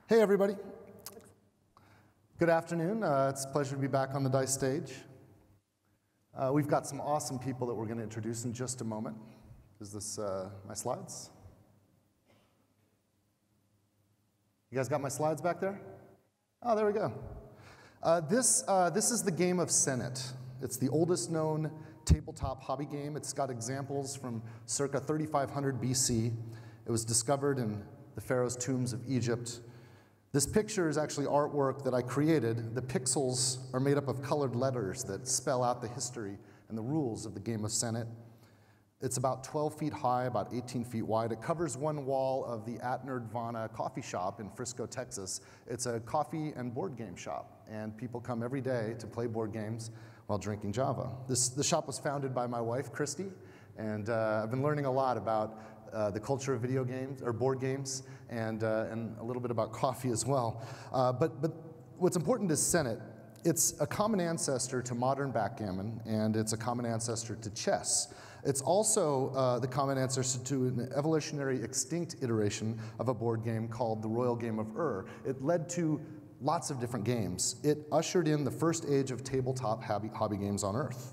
Hey, everybody. Good afternoon. It's a pleasure to be back on the d.i.c.e. stage. We've got some awesome people that we're going to introduce in just a moment. Is this my slides? You guys got my slides back there? Oh, there we go. This is the game of Senet. It's the oldest known tabletop hobby game. It's got examples from circa 3500 BC. It was discovered in the pharaoh's tombs of Egypt. This picture is actually artwork that I created. The pixels are made up of colored letters that spell out the history and the rules of the game of Senet. It's about 12 feet high, about 18 feet wide. It covers one wall of the At Nerdvana coffee shop in Frisco, Texas. It's a coffee and board game shop, and people come every day to play board games while drinking Java. The shop was founded by my wife, Christy, and I've been learning a lot about the culture of video games, or board games, and a little bit about coffee as well. But what's important is Senet. It's a common ancestor to modern backgammon, and it's a common ancestor to chess. It's also the common ancestor to an evolutionary extinct iteration of a board game called the Royal Game of Ur. It led to lots of different games. It ushered in the first age of tabletop hobby games on Earth.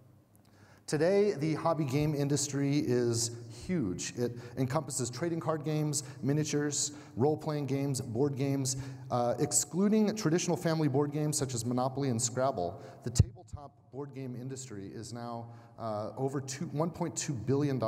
Today, the hobby game industry is huge. It encompasses trading card games, miniatures, role-playing games, board games. Excluding traditional family board games such as Monopoly and Scrabble, the tabletop board game industry is now over $1.2 billion.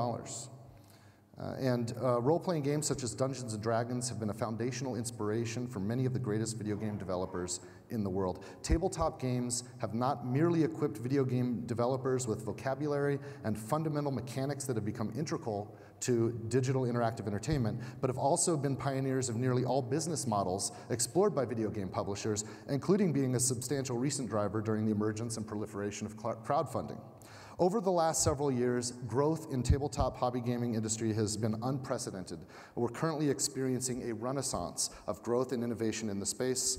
Role-playing games such as Dungeons & Dragons have been a foundational inspiration for many of the greatest video game developers in the world. Tabletop games have not merely equipped video game developers with vocabulary and fundamental mechanics that have become integral to digital interactive entertainment, but have also been pioneers of nearly all business models explored by video game publishers, including being a substantial recent driver during the emergence and proliferation of crowdfunding. Over the last several years, growth in tabletop hobby gaming industry has been unprecedented. We're currently experiencing a renaissance of growth and innovation in the space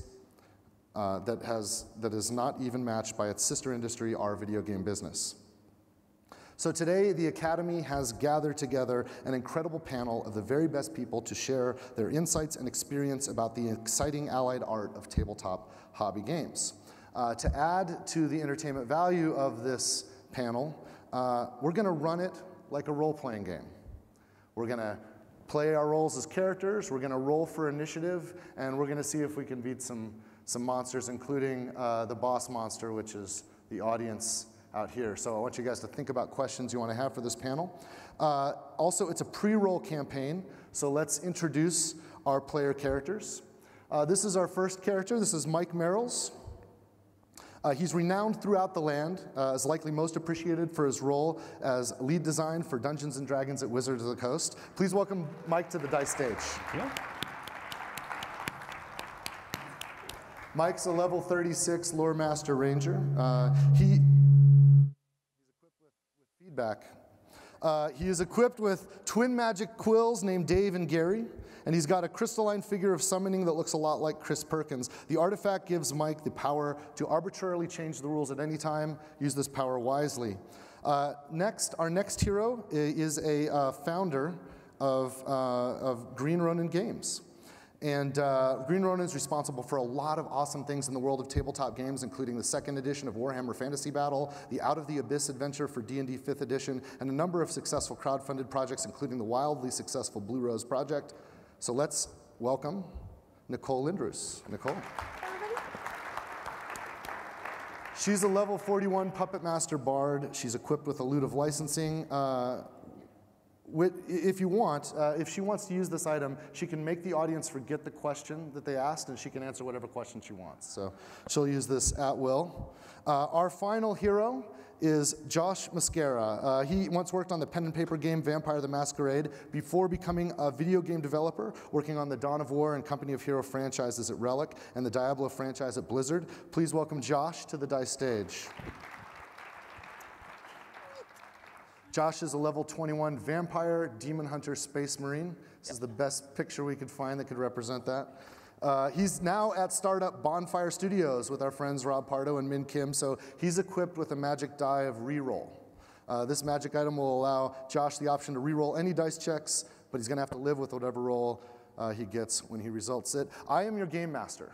that is not even matched by its sister industry, our video game business. So today, the Academy has gathered together an incredible panel of the very best people to share their insights and experience about the exciting allied art of tabletop hobby games. To add to the entertainment value of this panel, we're going to run it like a role-playing game. We're going to play our roles as characters, we're going to roll for initiative, and we're going to see if we can beat some monsters, including the boss monster, which is the audience out here. So I want you guys to think about questions you want to have for this panel. Also, it's a pre-roll campaign, so let's introduce our player characters. This is our first character. This is Mike Mearls. He's renowned throughout the land, is likely most appreciated for his role as lead design for Dungeons & Dragons at Wizards of the Coast. Please welcome Mike to the d.i.c.e. stage. Yeah. Mike's a level 36 Lore Master Ranger. He's equipped with feedback. He is equipped with twin magic quills named Dave and Gary, and he's got a crystalline figure of summoning that looks a lot like Chris Perkins. The artifact gives Mike the power to arbitrarily change the rules at any time. Use this power wisely. Our next hero is a founder of Green Ronin Games. And Green Ronin is responsible for a lot of awesome things in the world of tabletop games, including the second edition of Warhammer Fantasy Battle, the Out of the Abyss adventure for D&D 5th edition, and a number of successful crowdfunded projects, including the wildly successful Blue Rose project. So let's welcome Nicole Lindroos. Nicole. She's a level 41 Puppet Master Bard. She's equipped with a lute of licensing. If you want, if she wants to use this item, she can make the audience forget the question that they asked, and she can answer whatever question she wants. So she'll use this at will. Our final hero is Josh Mosqueira. He once worked on the pen and paper game Vampire the Masquerade before becoming a video game developer, working on the Dawn of War and Company of Hero franchises at Relic and the Diablo franchise at Blizzard. Please welcome Josh to the d.i.c.e. stage. Josh is a level 21 vampire, demon hunter, space marine. This is the best picture we could find that could represent that. He's now at startup Bonfire Studios with our friends Rob Pardo and Min Kim, so he's equipped with a magic die of reroll. This magic item will allow Josh the option to reroll any dice checks, but he's going to have to live with whatever roll he gets when he results it. I am your game master.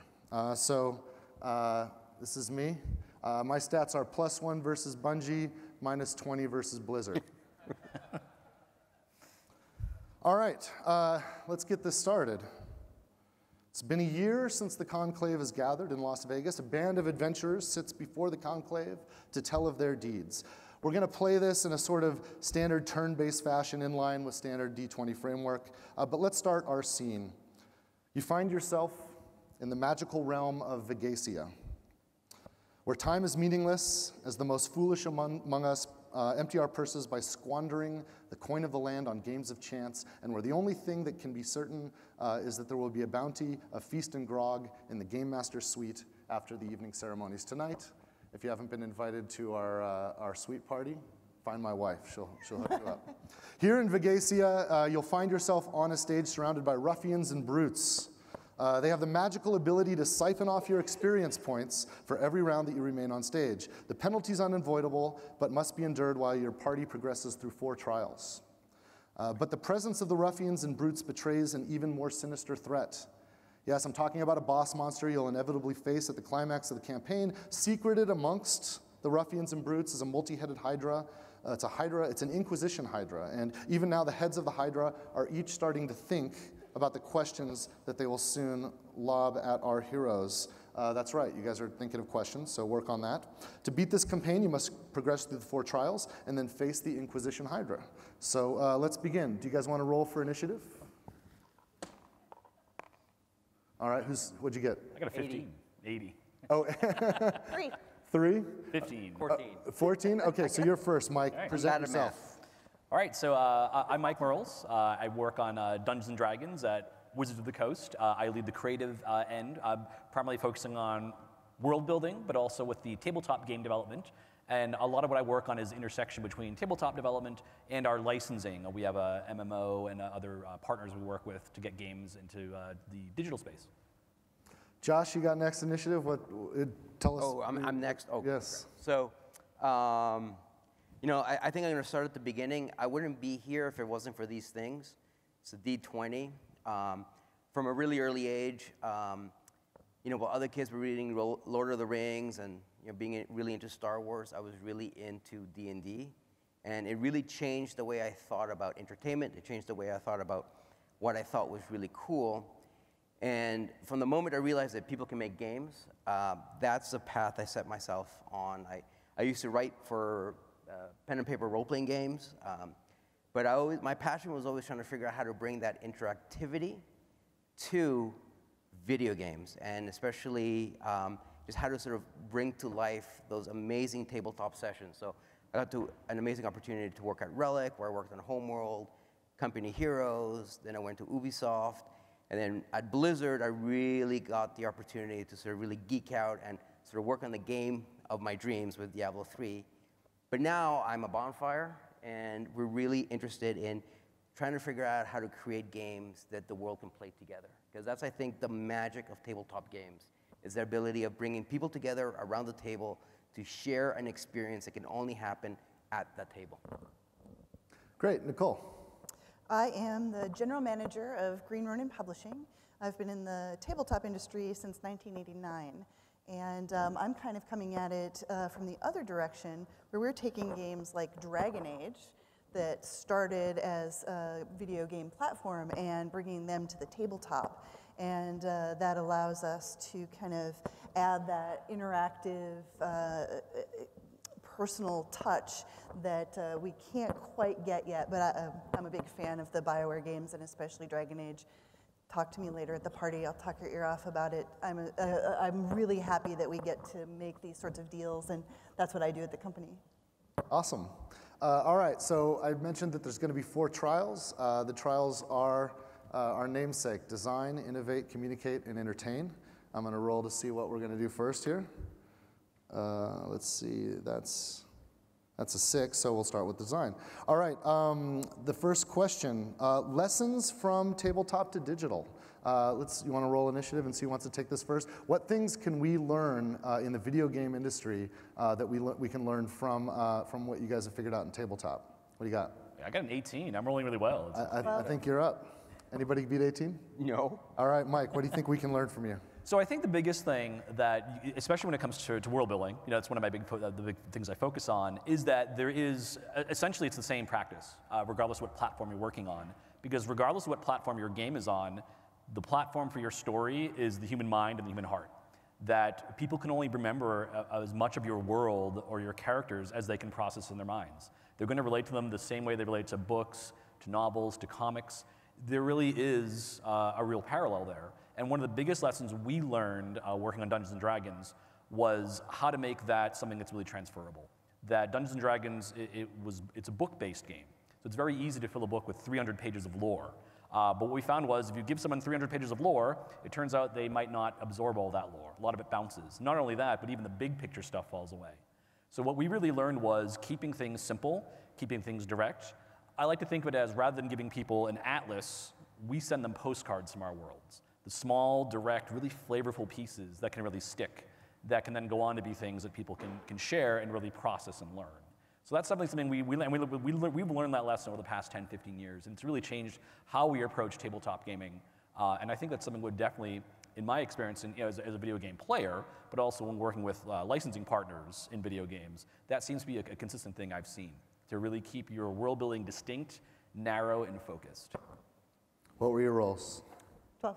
This is me. My stats are +1 versus Bungie, -20 versus Blizzard. All right, let's get this started. It's been a year since the Conclave has gathered in Las Vegas. A band of adventurers sits before the Conclave to tell of their deeds. We're going to play this in a sort of standard turn-based fashion in line with standard D20 framework, but let's start our scene. You find yourself in the magical realm of Vegasia, where time is meaningless as the most foolish among us empty our purses by squandering the coin of the land on games of chance, and where the only thing that can be certain is that there will be a bounty, a feast and grog in the Game Master suite after the evening ceremonies tonight. If you haven't been invited to our suite party, find my wife, she'll hook you up. Here in Vegasia, you'll find yourself on a stage surrounded by ruffians and brutes. They have the magical ability to siphon off your experience points for every round that you remain on stage. The penalty's unavoidable, but must be endured while your party progresses through 4 trials. But the presence of the ruffians and brutes betrays an even more sinister threat. Yes, I'm talking about a boss monster you'll inevitably face at the climax of the campaign. Secreted amongst the ruffians and brutes is a multi-headed hydra. It's an Inquisition hydra, and even now the heads of the hydra are each starting to think about the questions that they will soon lob at our heroes. That's right, you guys are thinking of questions, so work on that. To beat this campaign, you must progress through the 4 trials and then face the Inquisition hydra. So let's begin. Do you guys want to roll for initiative? All right, what'd you get? I got a 15. 80. Oh, 3. 3? 15. 14? Okay, so you're first, Mike. Right. Present yourself. All right, so I'm Mike Mearls. I work on Dungeons & Dragons at Wizards of the Coast. I lead the creative end, primarily focusing on world building, but also with the tabletop game development. And a lot of what I work on is intersection between tabletop development and our licensing. We have a MMO and other partners we work with to get games into the digital space. Josh, you got next initiative? Tell us. Oh, I'm next. Oh, yes. So, you know, I think I'm going to start at the beginning. I wouldn't be here if it wasn't for these things. It's a D20. From a really early age, you know, while other kids were reading Lord of the Rings and being really into Star Wars, I was really into D&D. And it really changed the way I thought about entertainment. It changed the way I thought about what I thought was really cool. And from the moment I realized that people can make games, that's the path I set myself on. I used to write for pen and paper role-playing games, but my passion was always trying to figure out how to bring that interactivity to video games, and especially just how to sort of bring to life those amazing tabletop sessions. So I got an amazing opportunity to work at Relic, where I worked on Homeworld, Company Heroes, then I went to Ubisoft, and then at Blizzard, I really got the opportunity to sort of really geek out and sort of work on the game of my dreams with Diablo 3. But now I'm a Bonfire, and we're really interested in trying to figure out how to create games that the world can play together. Because that's, I think, the magic of tabletop games, is the ability of bringing people together around the table to share an experience that can only happen at that table. Great, Nicole. I am the general manager of Green Ronin Publishing. I've been in the tabletop industry since 1989. And I'm kind of coming at it from the other direction, where we're taking games like Dragon Age, that started as a video game platform, and bringing them to the tabletop. And that allows us to kind of add that interactive, personal touch that we can't quite get yet. But I'm a big fan of the BioWare games, and especially Dragon Age. Talk to me later at the party. I'll talk your ear off about it. I'm really happy that we get to make these sorts of deals, and that's what I do at the company. Awesome. All right, so I mentioned that there's going to be 4 trials. The trials are our namesake: design, innovate, communicate, and entertain. I'm going to roll to see what we're going to do first here. Let's see, that's a 6, so we'll start with design. All right, the first question, lessons from tabletop to digital. You want to roll initiative and see who wants to take this first? What things can we learn in the video game industry that we can learn from what you guys have figured out in tabletop? What do you got? I got an 18. I'm rolling really well. I think you're up. Anybody beat 18? No. All right, Mike, what do you think we can learn from you? So I think the biggest thing that, especially when it comes to world building, it's one of my the big things I focus on, is that there is, essentially it's the same practice, regardless of what platform you're working on. Because regardless of what platform your game is on, the platform for your story is the human mind and the human heart. That people can only remember as much of your world or your characters as they can process in their minds. They're going to relate to them the same way they relate to books, to novels, to comics. There really is a real parallel there. And one of the biggest lessons we learned working on Dungeons & Dragons was how to make that something that's really transferable. That Dungeons & Dragons, it's a book-based game. So it's very easy to fill a book with 300 pages of lore. But what we found was if you give someone 300 pages of lore, it turns out they might not absorb all that lore. A lot of it bounces. Not only that, but even the big picture stuff falls away. So what we really learned was keeping things simple, keeping things direct. I like to think of it as rather than giving people an atlas, we send them postcards from our worlds. The small, direct, really flavorful pieces that can really stick, that can then go on to be things that people can share and really process and learn. So that's something we've learned that lesson over the past 10, 15 years, and it's really changed how we approach tabletop gaming. And I think that's something would definitely, in my experience, as a video game player, but also when working with licensing partners in video games, that seems to be a consistent thing I've seen, to really keep your world building distinct, narrow, and focused. What were your roles? 12.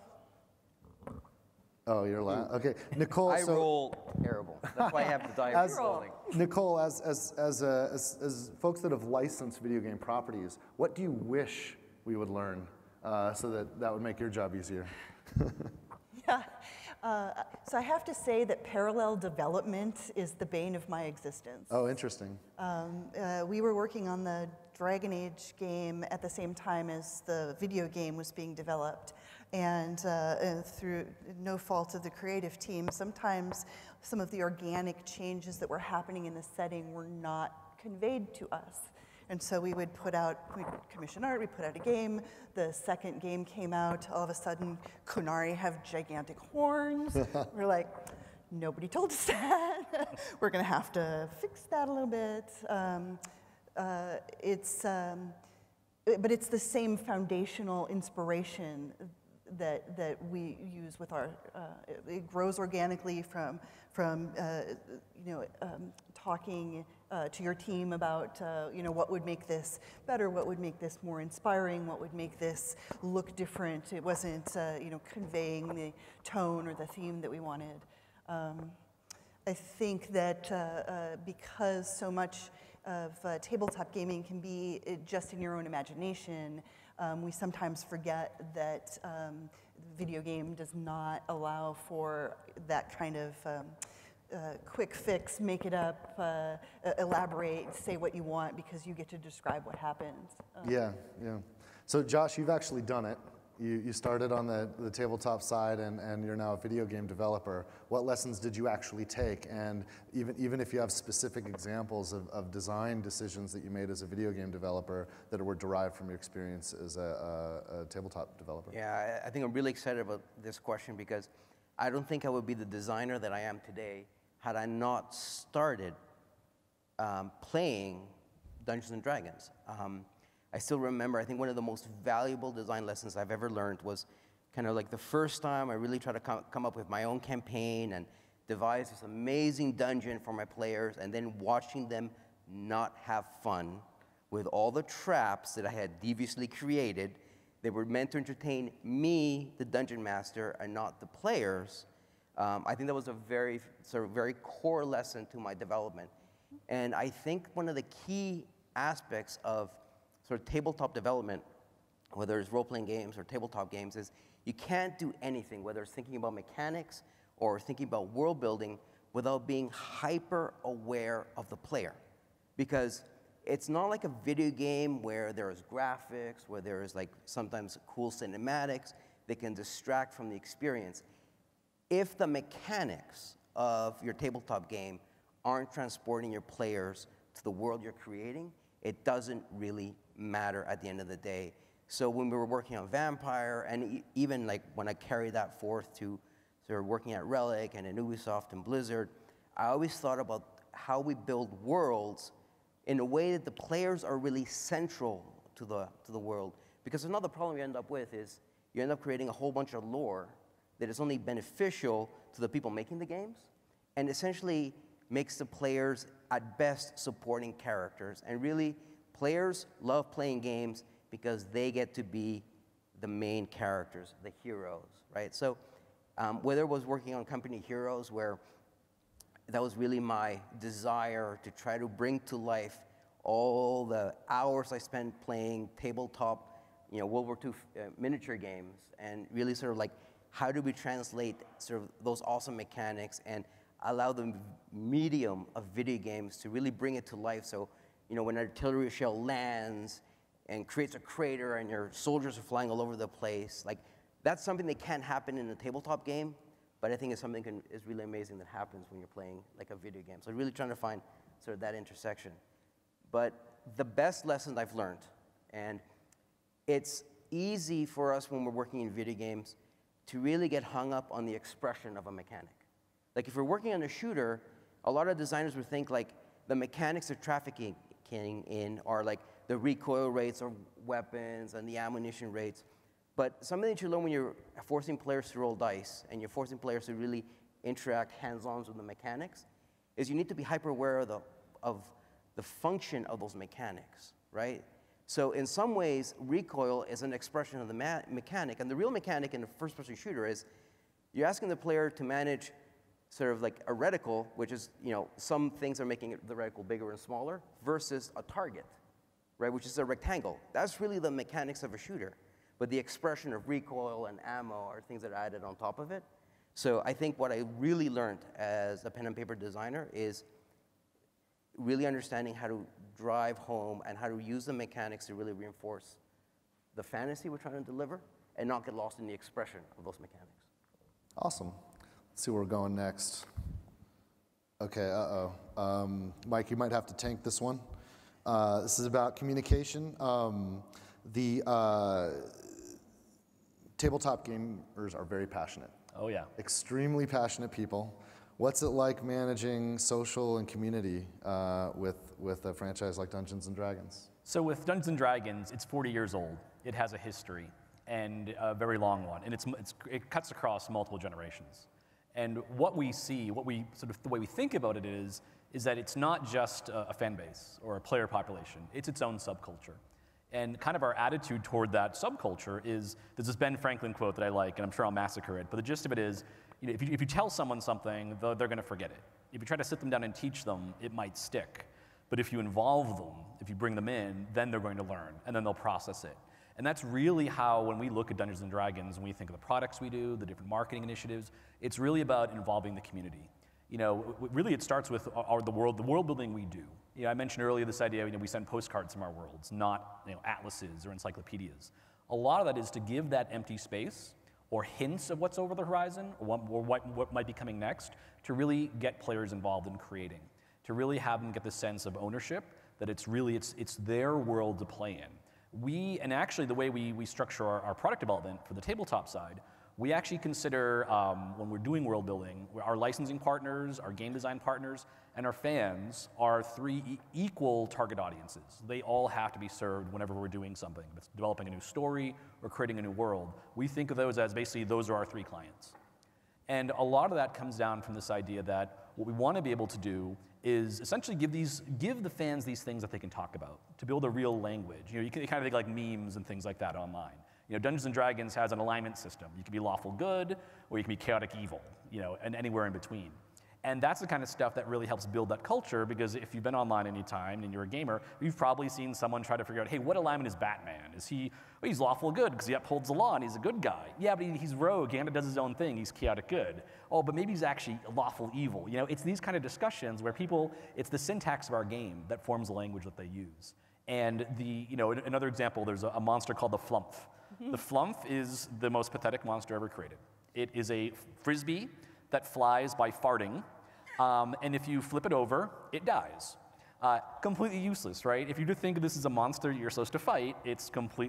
Oh, you're last. Okay, Nicole. I roll terrible. That's why I have the die rolling. Nicole, as folks that have licensed video game properties, what do you wish we would learn so that would make your job easier? Yeah. So I have to say that parallel development is the bane of my existence. Oh, interesting. We were working on the Dragon Age game at the same time as the video game was being developed. And through no fault of the creative team, sometimes some of the organic changes that were happening in the setting were not conveyed to us. And so we'd commission art, we'd put out a game, the second game came out, all of a sudden, Kunari have gigantic horns. We're like, nobody told us that. We're gonna have to fix that a little bit. But it's the same foundational inspiration that we use with our, it grows organically from talking to your team about, what would make this better, what would make this more inspiring, what would make this look different. It wasn't, conveying the tone or the theme that we wanted. I think that because so much of tabletop gaming can be just in your own imagination, we sometimes forget that the video game does not allow for that kind of quick fix, make it up, elaborate, say what you want, because you get to describe what happens. Yeah. So Josh, you've actually done it. You started on the tabletop side, and you're now a video game developer. What lessons did you actually take? And even if you have specific examples of design decisions that you made as a video game developer that were derived from your experience as a tabletop developer. Yeah, I think I'm really excited about this question because I don't think I would be the designer that I am today had I not started playing Dungeons & Dragons. I still remember, I think one of the most valuable design lessons I've ever learned was kind of like the first time I really tried to come up with my own campaign and devise this amazing dungeon for my players, and then watching them not have fun with all the traps that I had deviously created. They were meant to entertain me, the dungeon master, and not the players. I think that was a very core lesson to my development. And I think one of the key aspects of sort of tabletop development, whether it's role-playing games or tabletop games, is you can't do anything, whether it's thinking about mechanics or thinking about world building, without being hyper aware of the player. Because it's not like a video game where there's graphics, where there's like sometimes cool cinematics that can distract from the experience. If the mechanics of your tabletop game aren't transporting your players to the world you're creating, it doesn't really matter at the end of the day. So when we were working on Vampire, and even like when I carried that forth to sort of working at Relic and at Ubisoft and Blizzard, I always thought about how we build worlds in a way that the players are really central to the world, Because another problem you end up with is you end up creating a whole bunch of lore that is only beneficial to the people making the games, and essentially makes the players, at best, supporting characters. And really, players love playing games because they get to be the main characters, the heroes, right? So whether it was working on Company Heroes, where that was really my desire to try to bring to life all the hours I spent playing tabletop, World War II miniature games, and really sort of like, how do we translate sort of those awesome mechanics and allow the medium of video games to really bring it to life? So, when an artillery shell lands and creates a crater and your soldiers are flying all over the place, like, that's something that can't happen in a tabletop game, but I think it's something is really amazing that happens when you're playing like a video game. So really trying to find sort of that intersection. But the best lessons I've learned, and it's easy for us when we're working in video games to really get hung up on the expression of a mechanic. Like if we're working on a shooter, a lot of designers would think like the mechanics of trafficking in are like the recoil rates of weapons and the ammunition rates. But something that you learn when you're forcing players to roll dice and you're forcing players to really interact hands-on with the mechanics is you need to be hyper-aware of the function of those mechanics, right? So in some ways, recoil is an expression of the mechanic, and the real mechanic in a first-person shooter is you're asking the player to manage sort of like a reticle, which is, some things are making the reticle bigger and smaller, versus a target, right, which is a rectangle. That's really the mechanics of a shooter. But the expression of recoil and ammo are things that are added on top of it. So I think what I really learned as a pen and paper designer is really understanding how to drive home and how to use the mechanics to really reinforce the fantasy we're trying to deliver and not get lost in the expression of those mechanics. Awesome. Let's see where we're going next. Okay, Mike, you might have to tank this one. This is about communication. Tabletop gamers are very passionate. Oh, yeah. Extremely passionate people. What's it like managing social and community with a franchise like Dungeons & Dragons? So with Dungeons & Dragons, it's 40 years old. It has a history, and a very long one. And it cuts across multiple generations. And what we see, the way we think about it is that it's not just a fan base or a player population. It's its own subculture. And kind of our attitude toward that subculture is, there's this Ben Franklin quote that I like, and I'm sure I'll massacre it, but the gist of it is, if you tell someone something, they're going to forget it. If you try to sit them down and teach them, it might stick. But if you involve them, if you bring them in, then they're going to learn, and then they'll process it. And that's really how, when we look at Dungeons & Dragons, when we think of the products we do, the different marketing initiatives, it's really about involving the community. Really it starts with the world building we do. I mentioned earlier this idea, we send postcards from our worlds, not atlases or encyclopedias. A lot of that is to give that empty space or hints of what's over the horizon or what might be coming next to really get players involved in creating, to really have them get the sense of ownership, that it's their world to play in. And actually the way we structure our product development for the tabletop side, we actually consider, when we're doing world building, our licensing partners, our game design partners, and our fans are three equal target audiences. They all have to be served whenever we're doing something. If it's developing a new story or creating a new world, we think of those as basically those are our three clients. And a lot of that comes down from this idea that what we want to be able to do is essentially give the fans these things that they can talk about, to build a real language. You can kind of think like memes and things like that online. Dungeons & Dragons has an alignment system. You can be lawful good, or you can be chaotic evil, and anywhere in between. And that's the kind of stuff that really helps build that culture, because if you've been online any time and you're a gamer, you've probably seen someone try to figure out, hey, what alignment is Batman? He's lawful good because he upholds the law and he's a good guy. Yeah, but he's rogue, he kind of does his own thing, he's chaotic good. Oh, but maybe he's actually lawful evil. It's these kind of discussions where it's the syntax of our game that forms the language that they use. And another example, there's a monster called the Flumph. The Flumph is the most pathetic monster ever created. It is a frisbee that flies by farting, and if you flip it over, it dies. Completely useless, right? If you do think this is a monster you're supposed to fight, it's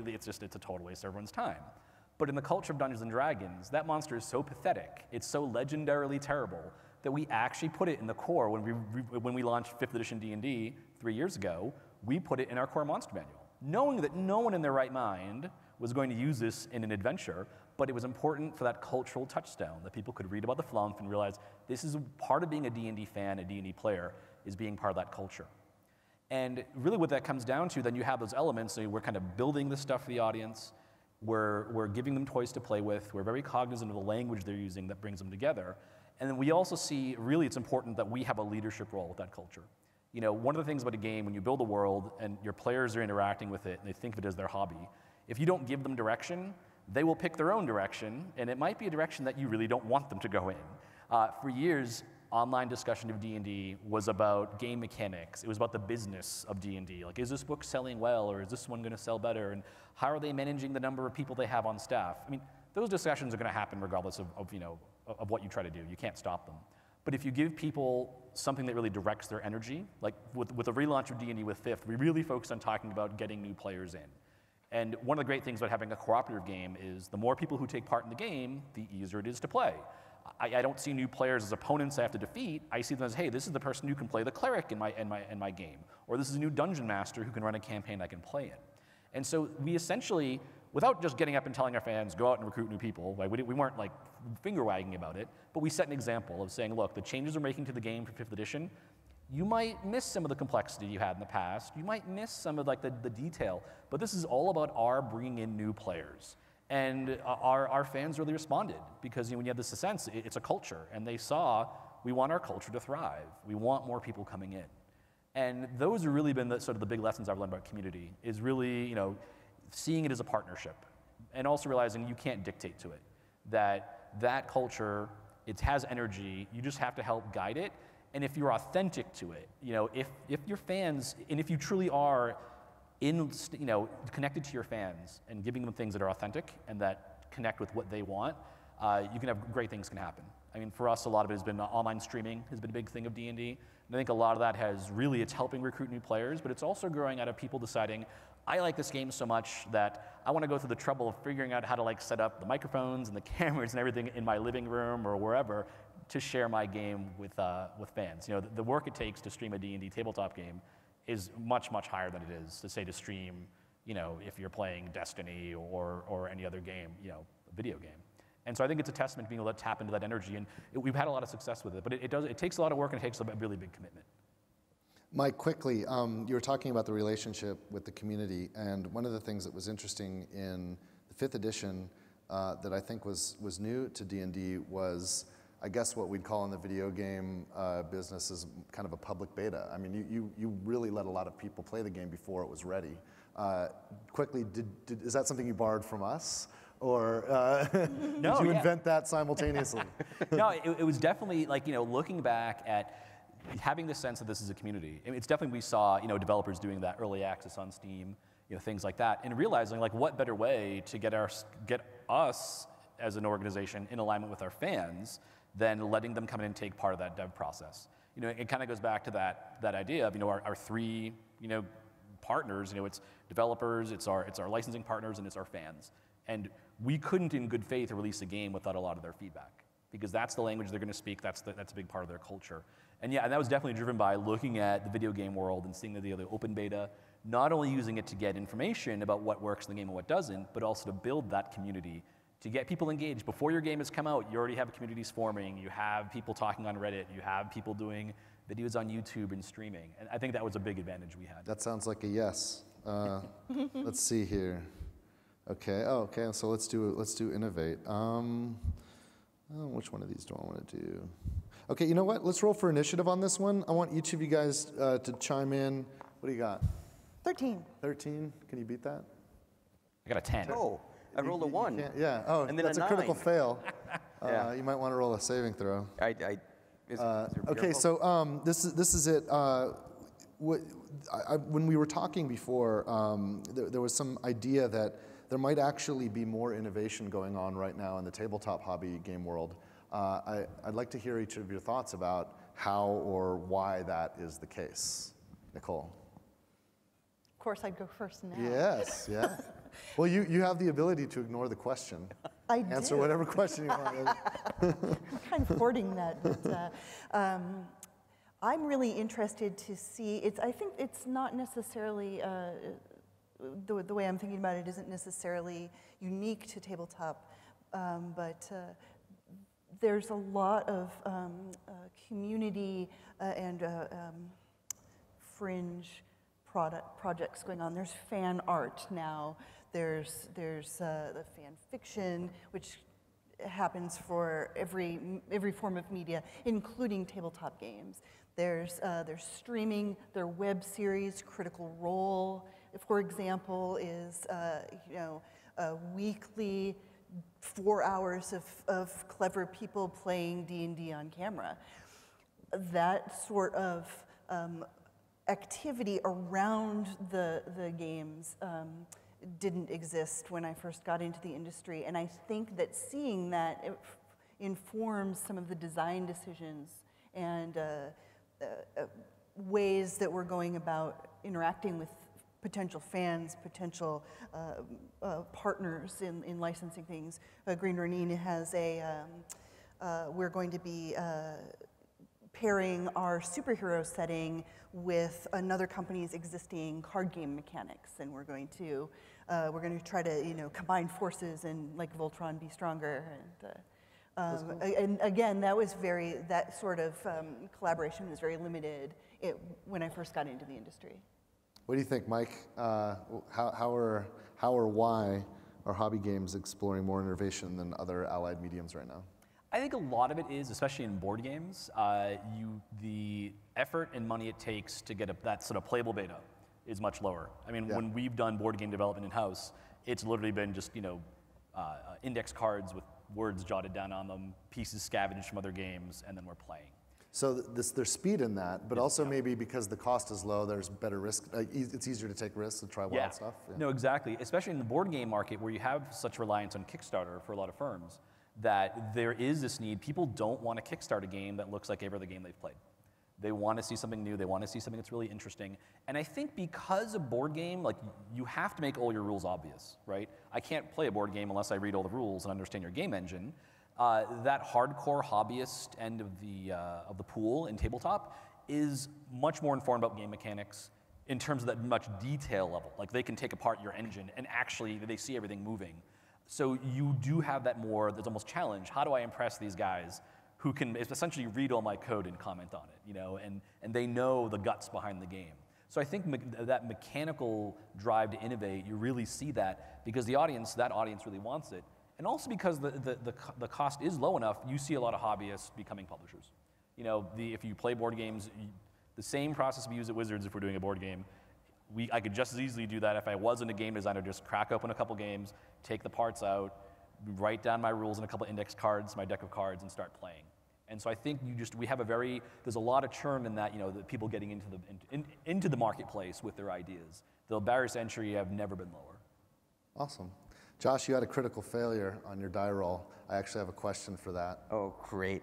a total waste of everyone's time. But in the culture of Dungeons & Dragons, that monster is so pathetic, it's so legendarily terrible, that we actually put it in the core. When we launched 5th edition D&D 3 years ago, we put it in our core monster manual. knowing that no one in their right mind was going to use this in an adventure, but it was important for that cultural touchstone, that people could read about the flump and realize this is part of being a D&D fan, a D&D player, is being part of that culture. And really what that comes down to, then you have those elements, so we're kind of building this stuff for the audience, we're giving them toys to play with, we're very cognizant of the language they're using that brings them together, and then we also see, really it's important that we have a leadership role with that culture. You know, one of the things about a game, when you build a world and your players are interacting with it and they think of it as their hobby, if you don't give them direction, they will pick their own direction, and it might be a direction that you really don't want them to go in. For years, online discussion of D&D was about game mechanics. It was about the business of D&D. Like, is this book selling well, or is this one going to sell better? And how are they managing the number of people they have on staff? I mean, those discussions are going to happen regardless of what you try to do. You can't stop them. But if you give people something that really directs their energy, like with the relaunch of D&D with 5th, we really focused on talking about getting new players in. And one of the great things about having a cooperative game is the more people who take part in the game, the easier it is to play. I don't see new players as opponents I have to defeat. I see them as, hey, this is the person who can play the cleric in my game, or this is a new dungeon master who can run a campaign I can play in. And so we essentially, without just getting up and telling our fans, go out and recruit new people, like we weren't like finger wagging about it, but we set an example of saying, look, the changes we're making to the game for 5th edition, you might miss some of the complexity you had in the past. You might miss some of like the detail, but this is all about our bringing in new players. And our fans really responded because when you have this sense, it's a culture, and they saw we want our culture to thrive. We want more people coming in. And those have really been sort of the big lessons I've learned about community, is really seeing it as a partnership and also realizing you can't dictate to it, that culture, it has energy, you just have to help guide it. And if you're authentic to it, if your fans, and if you truly are connected to your fans and giving them things that are authentic and that connect with what they want, you can have great things can happen. I mean, for us, a lot of it has been online streaming has been a big thing of D&D. And I think a lot of that it's helping recruit new players, but it's also growing out of people deciding, I like this game so much that I want to go through the trouble of figuring out how to set up the microphones and the cameras and everything in my living room or wherever to share my game with fans. The work it takes to stream a D&D tabletop game is much, much higher than it is to stream, if you're playing Destiny or any other game, a video game. And so I think it's a testament to being able to tap into that energy, and we've had a lot of success with it, but it takes a lot of work and it takes a really big commitment. Mike, quickly, you were talking about the relationship with the community, and one of the things that was interesting in the 5th edition that I think was new to D&D was, I guess what we'd call in the video game business is kind of a public beta. I mean, you really let a lot of people play the game before it was ready. Quickly, is that something you borrowed from us? Or no, did you invent that simultaneously? No, it was definitely looking back at having the sense that this is a community. I mean, it's definitely, we saw developers doing that early access on Steam, things like that, and realizing what better way to get us as an organization in alignment with our fans than letting them come in and take part of that dev process. It kind of goes back to that idea of our 3 partners. It's developers, it's our licensing partners, and it's our fans. And we couldn't, in good faith, release a game without a lot of their feedback, because that's the language they're going to speak. That's a big part of their culture. And yeah, and that was definitely driven by looking at the video game world and seeing the open beta, not only using it to get information about what works in the game and what doesn't, but also to build that community, to get people engaged. Before your game has come out, you already have communities forming, you have people talking on Reddit, you have people doing videos on YouTube and streaming. And I think that was a big advantage we had. That sounds like a yes. Let's see here. Okay, so let's do innovate. Which one of these do I want to do? Okay, you know what? Let's roll for initiative on this one. I want each of you guys to chime in. What do you got? 13. 13? Can you beat that? I got a 10. Oh, I rolled a 1. Yeah. Oh, and then that's a 9. Critical fail. Yeah. You might want to roll a saving throw. Okay, so this is it. When we were talking before, there was some idea that there might actually be more innovation going on right now in the tabletop hobby game world. I'd like to hear each of your thoughts about how or why that is the case. Nicole. Of course, I'd go first now. Yes, yeah. Well, you have the ability to ignore the question. I do. Answer whatever question you want. I'm kind of hoarding that. But, I'm really interested to see, I think it's not necessarily the way I'm thinking about it isn't necessarily unique to tabletop, but there's a lot of community and fringe projects going on. There's fan art now. There's the fan fiction, which happens for every form of media, including tabletop games. There's streaming. There are web series. Critical Role, for example, is a weekly 4 hours of clever people playing D&D on camera. That sort of activity around the games didn't exist when I first got into the industry, and I think that seeing that informs some of the design decisions and ways that we're going about interacting with potential fans, potential partners in licensing things. Green Ronin has we're going to be pairing our superhero setting with another company's existing card game mechanics, and we're going to try to combine forces and like Voltron be stronger. And again, that sort of collaboration was very limited when I first got into the industry. What do you think, Mike? How or why are hobby games exploring more innovation than other allied mediums right now? I think a lot of it is, especially in board games, the effort and money it takes to get that sort of playable beta is much lower. I mean, when we've done board game development in-house, it's literally been just index cards with words jotted down on them, pieces scavenged from other games, and then we're playing. So there's speed in that, but also maybe because the cost is low, there's better risk. It's easier to take risks and try wild stuff. Yeah. No, exactly. Especially in the board game market where you have such reliance on Kickstarter for a lot of firms, that there is this need. People don't want to kickstart a game that looks like every other game they've played. They want to see something new. They want to see something that's really interesting. And I think because a board game, like, you have to make all your rules obvious, right? I can't play a board game unless I read all the rules and understand your game engine. That hardcore hobbyist end of the pool in tabletop is much more informed about game mechanics in terms of that much detail level. Like, they can take apart your engine and actually they see everything moving. So you do have that there's almost challenge. How do I impress these guys who can essentially read all my code and comment on it, and they know the guts behind the game. So I think that mechanical drive to innovate, you really see that because that audience really wants it. And also because the cost is low enough, you see a lot of hobbyists becoming publishers. If you play board games, the same process we use at Wizards if we're doing a board game, I could just as easily do that if I wasn't a game designer, just crack open a couple games, take the parts out, write down my rules in a couple index cards, my deck of cards, and start playing. And so I think there's a lot of churn in that, the people getting into the marketplace with their ideas. The barriers to entry have never been lower. Awesome. Josh, you had a critical failure on your die roll. I actually have a question for that. Oh, great.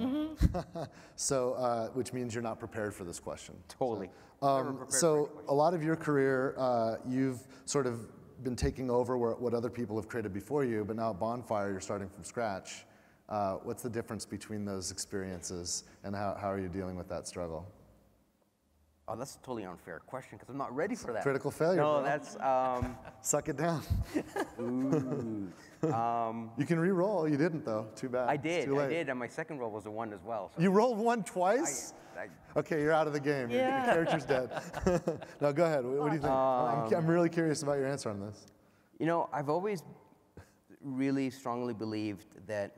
So, which means you're not prepared for this question. Totally. So a lot of your career, you've sort of been taking over what other people have created before you, but now at Bonfire, you're starting from scratch. What's the difference between those experiences, and how are you dealing with that struggle? Oh, that's a totally unfair question because I'm not ready for that. Critical failure. No, bro. that's. Suck it down. Ooh. You can re-roll. You didn't though. Too bad. I did. I did, and my second roll was a 1 as well. So. You rolled 1 twice. Okay, you're out of the game. Yeah. Your character's dead. No, go ahead. What do you think? I'm really curious about your answer on this. I've always really strongly believed that.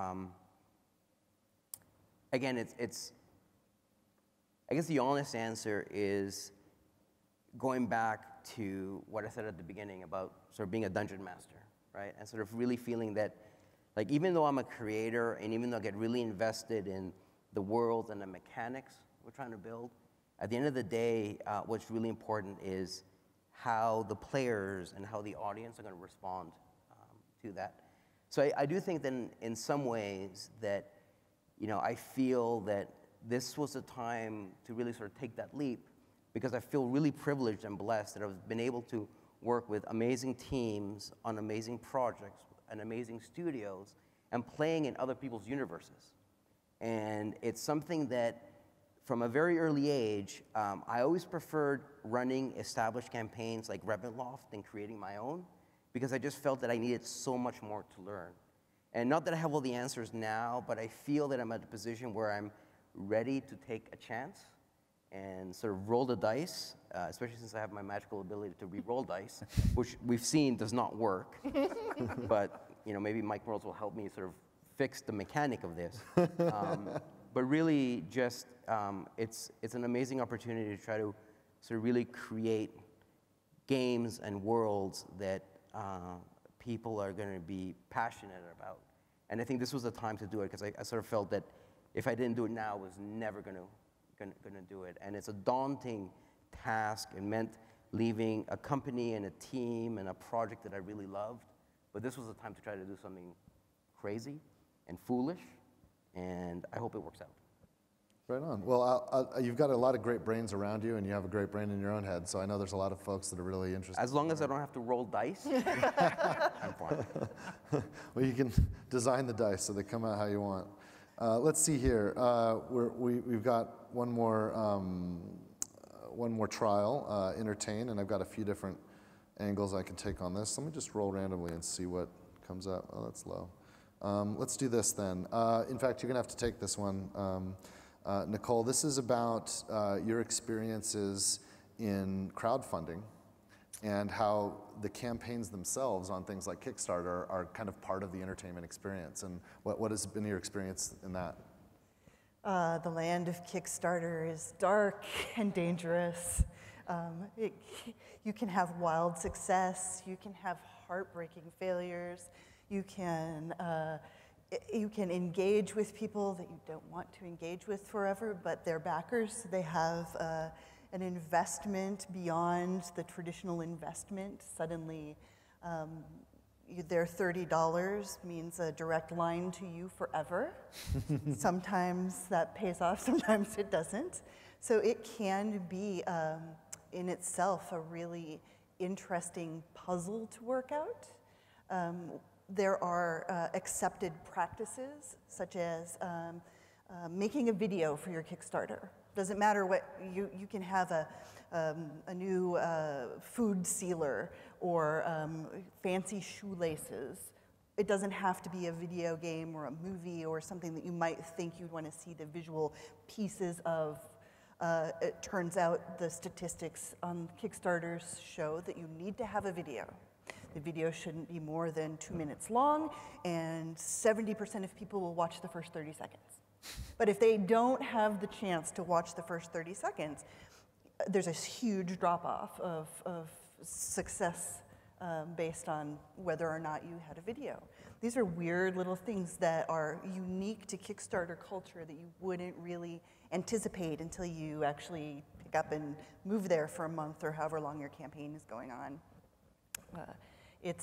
Again, it's. I guess the honest answer is going back to what I said at the beginning about sort of being a dungeon master, right? And sort of really feeling that, like, even though I'm a creator and even though I get really invested in the world and the mechanics we're trying to build, at the end of the day, what's really important is how the players and how the audience are going to respond to that. So I do think that in some ways that, I feel that this was a time to really sort of take that leap because I feel really privileged and blessed that I've been able to work with amazing teams on amazing projects and amazing studios and playing in other people's universes. And it's something that from a very early age, I always preferred running established campaigns like Ravenloft than creating my own, because I just felt that I needed so much more to learn. And not that I have all the answers now, but I feel that I'm at a position where I'm ready to take a chance and sort of roll the dice, especially since I have my magical ability to re-roll dice, which we've seen does not work. But maybe Mike Mearls will help me sort of fix the mechanic of this. But really, just it's an amazing opportunity to try to sort of really create games and worlds that people are going to be passionate about. And I think this was the time to do it, because I sort of felt that if I didn't do it now, I was never going to do it. And it's a daunting task. It meant leaving a company and a team and a project that I really loved. But this was the time to try to do something crazy and foolish, and I hope it works out. Right on. Well, you've got a lot of great brains around you, and you have a great brain in your own head, so I know there's a lot of folks that are really interested. As long as I don't have to roll dice, I'm fine. Well, you can design the dice so they come out how you want. Let's see here. We've got one more trial, entertain, and I've got a few different angles I can take on this. Let me just roll randomly and see what comes up. Oh, that's low. Let's do this then. In fact, you're going to have to take this one. Nicole, this is about your experiences in crowdfunding and how the campaigns themselves on things like Kickstarter are kind of part of the entertainment experience. And what has been your experience in that? The land of Kickstarter is dark and dangerous. You can have wild success. You can have heartbreaking failures. You can engage with people that you don't want to engage with forever, but they're backers. They have an investment beyond the traditional investment. Suddenly, their $30 means a direct line to you forever. Sometimes that pays off, sometimes it doesn't. So it can be, in itself, a really interesting puzzle to work out. There are accepted practices, such as making a video for your Kickstarter. Doesn't matter what, you can have a new food sealer or fancy shoelaces. It doesn't have to be a video game or a movie or something that you might think you'd want to see the visual pieces of. It turns out the statistics on Kickstarters show that you need to have a video. The video shouldn't be more than 2 minutes long, and 70% of people will watch the first 30 seconds. But if they don't have the chance to watch the first 30 seconds, there's a huge drop-off of success based on whether or not you had a video. These are weird little things that are unique to Kickstarter culture that you wouldn't really anticipate until you actually pick up and move there for a month or however long your campaign is going on. It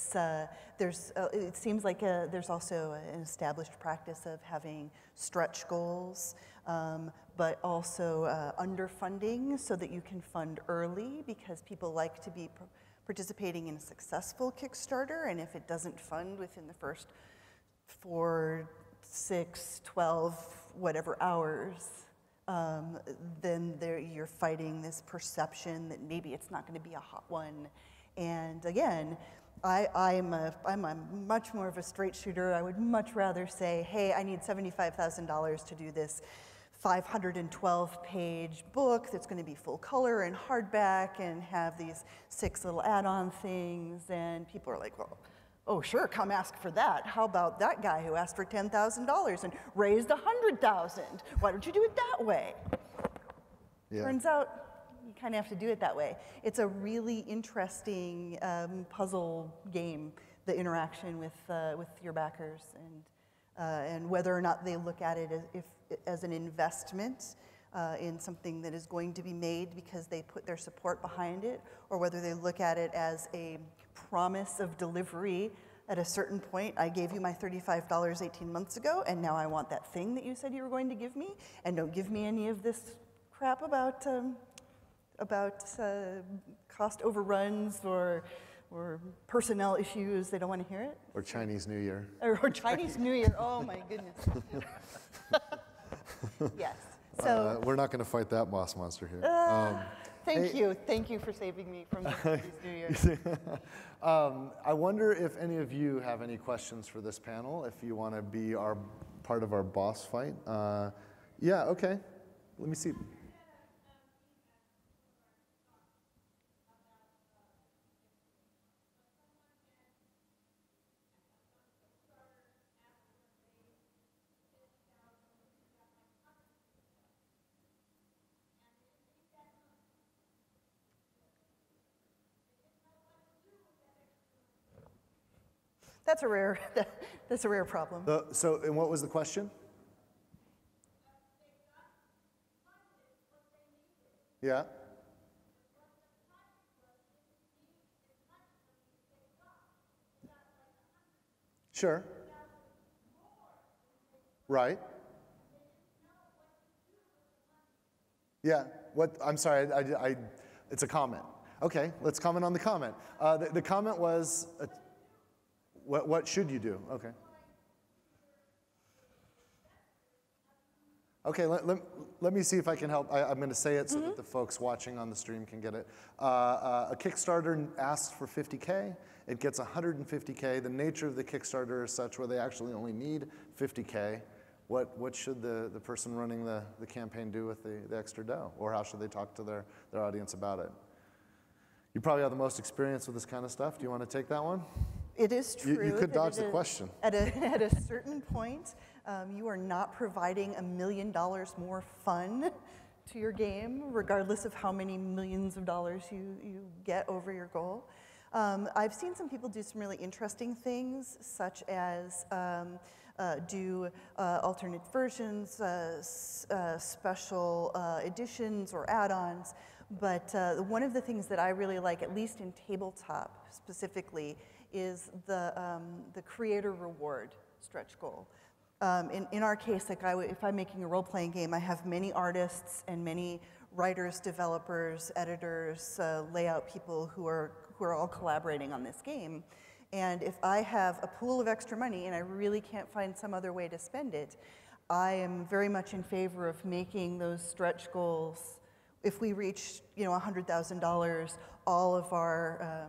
seems like there's also an established practice of having stretch goals, but also underfunding so that you can fund early, because people like to be participating in a successful Kickstarter, and if it doesn't fund within the first 4, 6, 12, whatever hours, then you're fighting this perception that maybe it's not going to be a hot one. And again, I'm much more of a straight shooter. I would much rather say, hey, I need $75,000 to do this 512-page book that's going to be full color and hardback and have these 6 little add-on things. And people are like, well, oh, sure, come ask for that. How about that guy who asked for $10,000 and raised $100,000? Why don't you do it that way? Yeah. Turns out, you kind of have to do it that way. It's a really interesting puzzle game, the interaction with your backers, and whether or not they look at it as an investment in something that is going to be made because they put their support behind it, or whether they look at it as a promise of delivery at a certain point. I gave you my $35 18 months ago, and now I want that thing that you said you were going to give me, and don't give me any of this crap about cost overruns or personnel issues. They don't want to hear it. Or Chinese New Year. Or Chinese New Year. Oh my goodness. Yes. So we're not going to fight that boss monster here. Thank you for saving me from these New Year's. I wonder if any of you have any questions for this panel, if you want to be part of our boss fight. Yeah, okay. Let me see. That's a rare problem. So, and what was the question? Yeah. Sure. Right. Yeah. What? I'm sorry. It's a comment. Okay. Let's comment on the comment. The comment was, what should you do? Okay. Okay, let me see if I can help. I'm going to say it so that the folks watching on the stream can get it. A Kickstarter asks for 50K. It gets 150K. The nature of the Kickstarter is such where they actually only need 50K. What should the person running the campaign do with the extra dough? Or how should they talk to their audience about it? You probably have the most experience with this kind of stuff. Do you want to take that one? It is true. You could dodge the question. At a certain point, you are not providing $1 million more fun to your game, regardless of how many millions of dollars you get over your goal. I've seen some people do some really interesting things, such as do alternate versions, special editions or add-ons. But one of the things that I really like, at least in tabletop specifically, is the creator reward stretch goal. In our case, like if I'm making a role-playing game, I have many artists and many writers, developers, editors, layout people who are all collaborating on this game. And if I have a pool of extra money and I really can't find some other way to spend it, I am very much in favor of making those stretch goals. If we reach, $100,000, all of our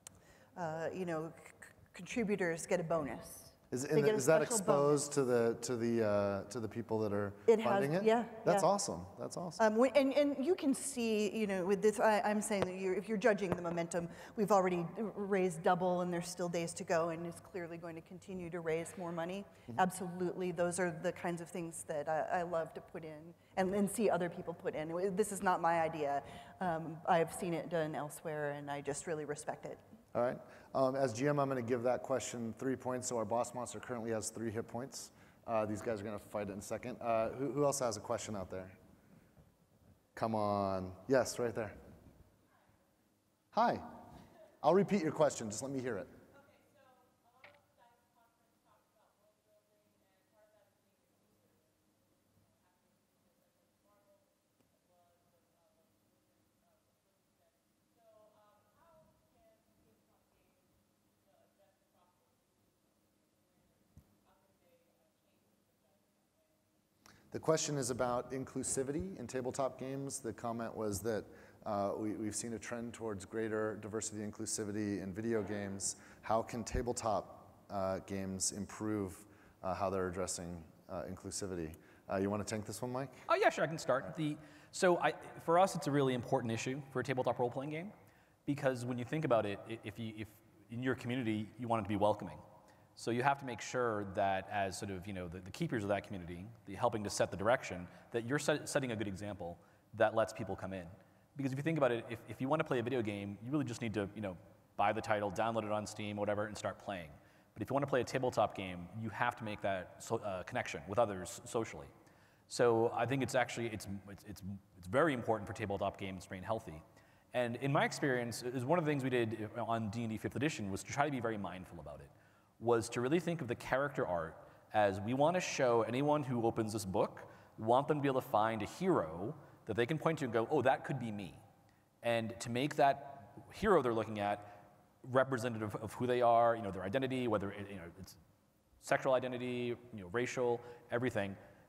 contributors get a bonus. Is that exposed to the people that are funding it? Yeah. That's awesome. That's awesome. And you can see, with this, I'm saying that if you're judging the momentum, we've already raised double, and there's still days to go, and it's clearly going to continue to raise more money. Absolutely, those are the kinds of things that I love to put in and see other people put in. This is not my idea. I've seen it done elsewhere, and I just really respect it. All right. As GM, I'm going to give that question 3 points. So our boss monster currently has 3 hit points. These guys are going to fight it in a second. Who else has a question out there? Come on. Yes, right there. Hi. I'll repeat your question. Just let me hear it. The question is about inclusivity in tabletop games. The comment was that we've seen a trend towards greater diversity and inclusivity in video games. How can tabletop games improve how they're addressing inclusivity? You want to take this one, Mike? Oh yeah, sure, I can start. For us, it's a really important issue for a tabletop role-playing game, because when you think about it, if in your community you want it to be welcoming. So you have to make sure that as sort of, the keepers of that community, helping to set the direction, that you're setting a good example that lets people come in. Because if you think about it, if you want to play a video game, you really just need to, buy the title, download it on Steam, whatever, and start playing. But if you want to play a tabletop game, you have to make that connection with others socially. So I think it's very important for tabletop games to remain healthy. And in my experience, is one of the things we did on D&D 5th edition was to try to be very mindful about it. Was to really think of the character art as we want to show anyone who opens this book, we want them to be able to find a hero that they can point to and go, oh, that could be me. And to make that hero they're looking at representative of who they are, their identity, whether it's sexual identity, racial, everything,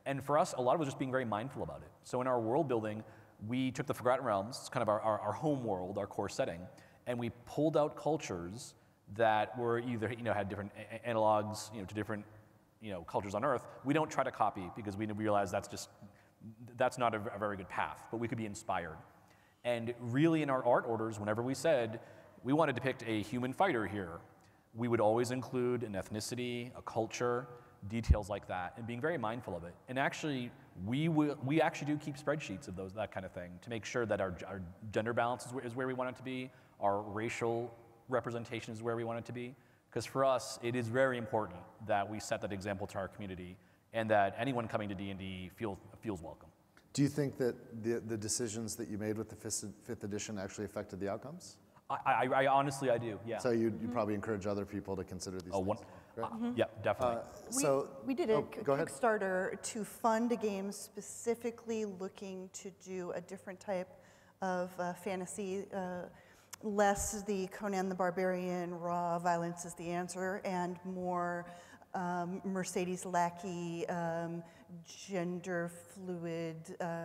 And for us, a lot of it was just being very mindful about it. So in our world building, we took the Forgotten Realms, it's kind of our home world, our core setting, and we pulled out cultures that were either, had different analogs, to different, cultures on Earth. We don't try to copy because we realize that's not a very good path, but we could be inspired. And really in our art orders, whenever we said we want to depict a human fighter here, we would always include an ethnicity, a culture, details like that, and being very mindful of it. And actually, we actually do keep spreadsheets of that kind of thing to make sure that our gender balance is where we want it to be, our racial representation is where we want it to be. Because for us, it is very important that we set that example to our community and that anyone coming to D&D feels welcome. Do you think that the decisions that you made with the fifth edition actually affected the outcomes? I honestly, I do, yeah. So you probably encourage other people to consider these things? Yeah, definitely. We did a go ahead. Kickstarter to fund a game specifically looking to do a different type of fantasy, less the Conan the Barbarian, raw violence is the answer, and more Mercedes lackey, gender fluid,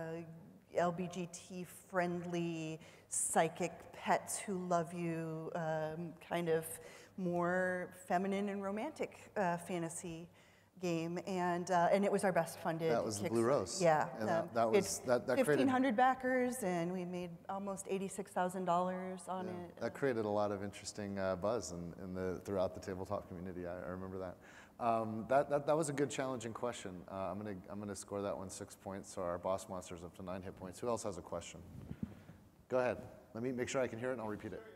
LBGT friendly, psychic pets who love you, kind of more feminine and romantic fantasy game, and it was our best funded. That was the Blue Rose. Yeah, and that created 1,500 backers, and we made almost $86,000 on it. That created a lot of interesting buzz throughout the tabletop community. I remember that. That was a good challenging question. I'm gonna score that one 6 points. So our boss monster's up to 9 hit points. Who else has a question? Go ahead. Let me make sure I can hear it, and I'll repeat it.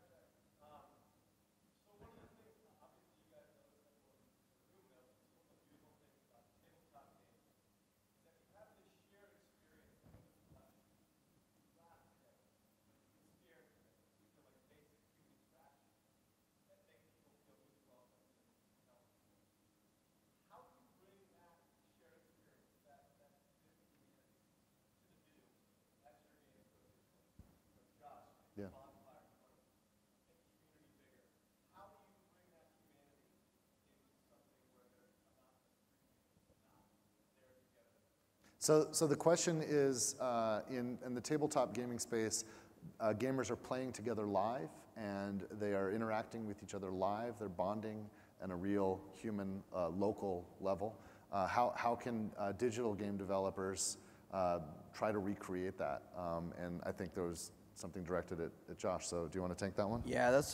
Yeah. So the question is, in the tabletop gaming space, gamers are playing together live, and they are interacting with each other live. They're bonding on a real human, local level. How can digital game developers try to recreate that? And I think there was something directed at Josh. So do you want to take that one? Yeah, that's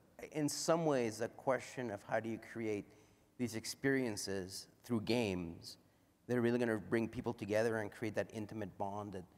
in some ways, a question of how do you create these experiences through games that are really going to bring people together and create that intimate bond that,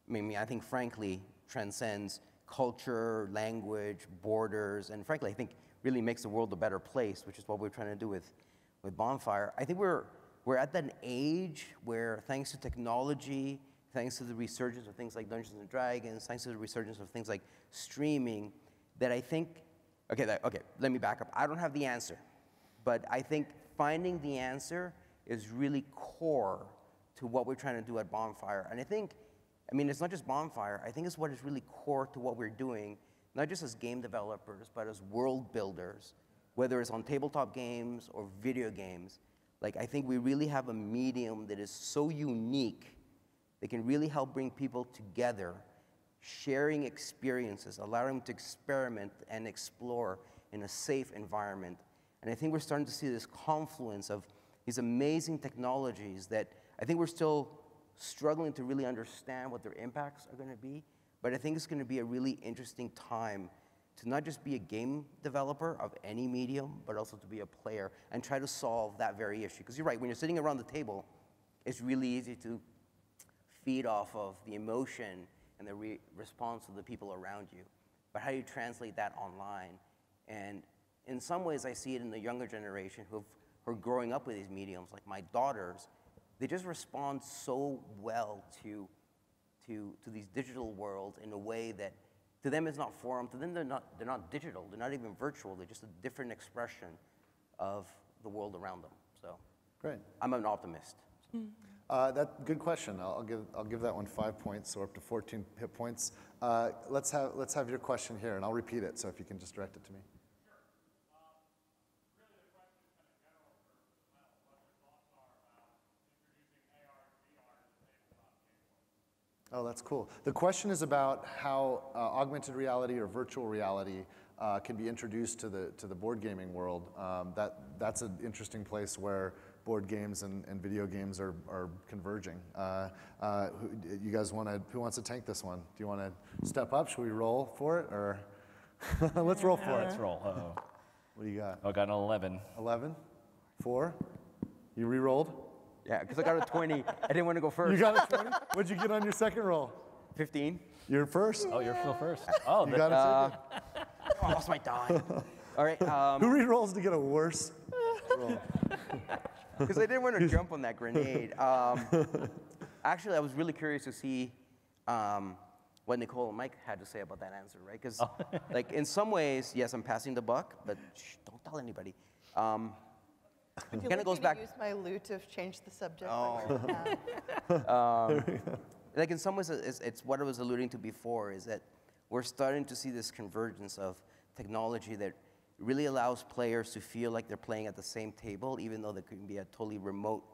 I think, frankly, transcends culture, language, borders, and frankly, I think really makes the world a better place, which is what we're trying to do with Bonfire. I think we're at that age where, thanks to technology, thanks to the resurgence of things like Dungeons and Dragons, thanks to the resurgence of things like streaming, that I think, okay, let me back up. I don't have the answer, but I think finding the answer is really core to what we're trying to do at Bonfire. And I think, it's not just Bonfire, I think it's what is really core to what we're doing, not just as game developers, but as world builders, whether it's on tabletop games or video games. Like, I think we really have a medium that is so unique that can really help bring people together, sharing experiences, allowing them to experiment and explore in a safe environment. And I think we're starting to see this confluence of these amazing technologies that I think we're still struggling to really understand what their impacts are going to be, but I think it's going to be a really interesting time to not just be a game developer of any medium, but also to be a player and try to solve that very issue. Because you're right, when you're sitting around the table, it's really easy to feed off of the emotion and the response of the people around you. But how do you translate that online? And in some ways, I see it in the younger generation who are growing up with these mediums, like my daughters. They just respond so well to these digital worlds in a way that to them is not foreign. To them, they're not digital. They're not even virtual. They're just a different expression of the world around them. So, great. I'm an optimist. Good question. I'll give that one 5 points, so up to 14 hit points. Let's have your question here, and I'll repeat it. So if you can just direct it to me. Really, the question is kind of general for what your thoughts are about introducing AR Oh, that's cool. The question is about how augmented reality or virtual reality can be introduced to the board gaming world. That's an interesting place where board games and video games are converging. You guys who wants to tank this one? Do you want to step up? Should we roll for it, or let's roll for it? Let's roll. Uh-oh. What do you got? I got an 11. 11? 4? You re-rolled? Yeah, because I got a 20. I didn't want to go first. You got a 20? What'd you get on your second roll? 15. You're first? Oh, you're still first. Oh, You got a second? I lost my die. All right. Who re-rolls to get a worse roll? Because I didn't want to jump on that grenade. Actually, I was really curious to see what Nicole and Mike had to say about that answer, right? Because, like, in some ways, yes, I'm passing the buck, but shh, don't tell anybody. Would you Kinda like goes me back- to use my lute to change the subject? Oh. Like, in some ways, it's what I was alluding to before, is that we're starting to see this convergence of technology that really allows players to feel like they're playing at the same table, even though they can be at totally remote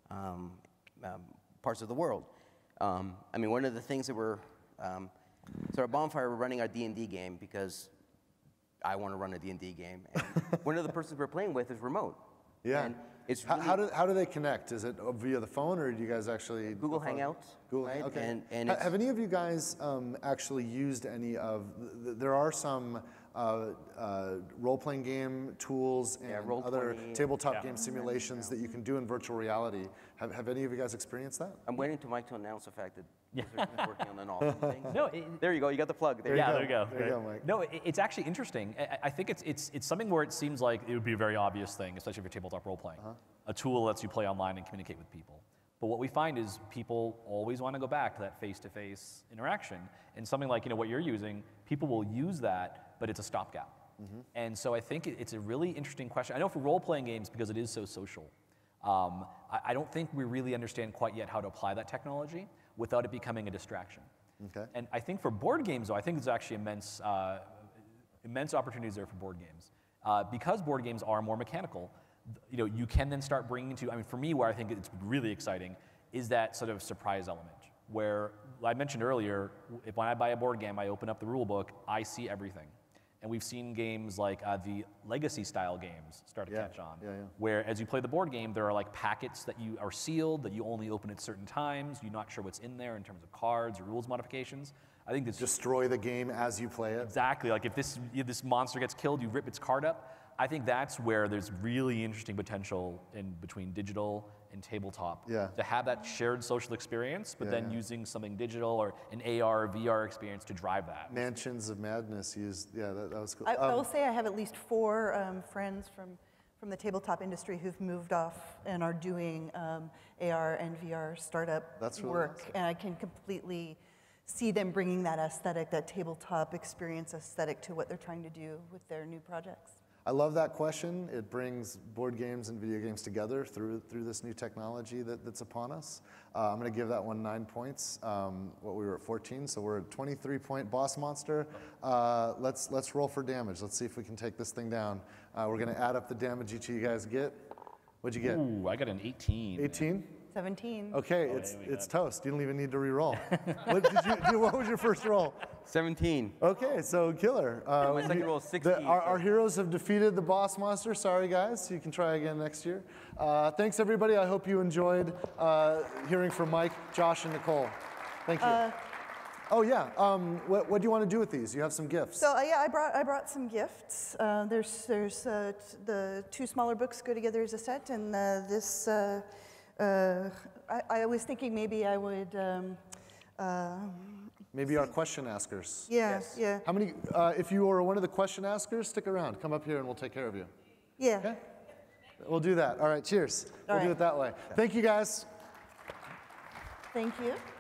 parts of the world. I mean, one of the things that we're, so at Bonfire, we're running our D&D game because I want to run a D&D game. And one of the persons we're playing with is remote. Yeah. And it's really How do they connect? Is it via the phone, or do you guys actually Google Hangouts, Google, right? okay. And Have any of you guys actually used any of? There are some role-playing game tools and other Roll20. tabletop game simulations that you can do in virtual reality. Have any of you guys experienced that? I'm waiting to Mike to announce the fact that he's working on an awesome thing. No, There you go. You got the plug. There yeah, you there you go. There you go, Mike. No, it's actually interesting. I think it's something where it seems like it would be a very obvious thing, especially if you're tabletop role-playing. A tool lets you play online and communicate with people. But what we find is people always want to go back to that face-to-face interaction. And something like what you're using, people will use that, but it's a stopgap. And so I think it's a really interesting question. I know for role-playing games, because it is so social, I don't think we really understand quite yet how to apply that technology without it becoming a distraction. Okay. And I think for board games, though, I think there's actually immense opportunities there for board games. Because board games are more mechanical, you can then start bringing to, I mean, for me, where I think it's really exciting is that sort of surprise element, where I mentioned earlier, when I buy a board game, I open up the rule book, I see everything. And we've seen games like the legacy-style games start to catch on, where as you play the board game, there are like packets that you are sealed, that you only open at certain times. You're not sure what's in there in terms of cards or rules modifications. I think this Destroy the game as you play it. exactly like if this monster gets killed, you rip its card up. I think that's where there's really interesting potential in between digital and tabletop to have that shared social experience, but then using something digital or an AR or VR experience to drive that. Mansions of Madness used, that was cool. I will say I have at least 4 friends from the tabletop industry who've moved off and are doing AR and VR startup That's really work. awesome. And I can completely see them bringing that aesthetic, that tabletop experience aesthetic to what they're trying to do with their new projects. I love that question. It brings board games and video games together through this new technology that's upon us. I'm going to give that one 9 points. We were at 14, so we're at 23-point boss monster. Let's roll for damage. Let's see if we can take this thing down. We're going to add up the damage each of you guys get. What'd you get? Ooh, I got an 18. 18? 17. Okay, it's toast. You don't even need to re-roll. What was your first roll? 17. Okay, so killer. My second roll is 16. Our heroes have defeated the boss monster. Sorry, guys. You can try again next year. Thanks, everybody. I hope you enjoyed hearing from Mike, Josh, and Nicole. Thank you. Oh yeah. What do you want to do with these? You have some gifts. So yeah, I brought some gifts. There's the 2 smaller books go together as a set, and this. I was thinking maybe I would. Maybe our question askers. Yeah, yeah. How many? If you are one of the question askers, stick around. Come up here, and we'll take care of you. Yeah. Okay. We'll do that. All right. Cheers. We'll do it that way. Thank you, guys. Thank you.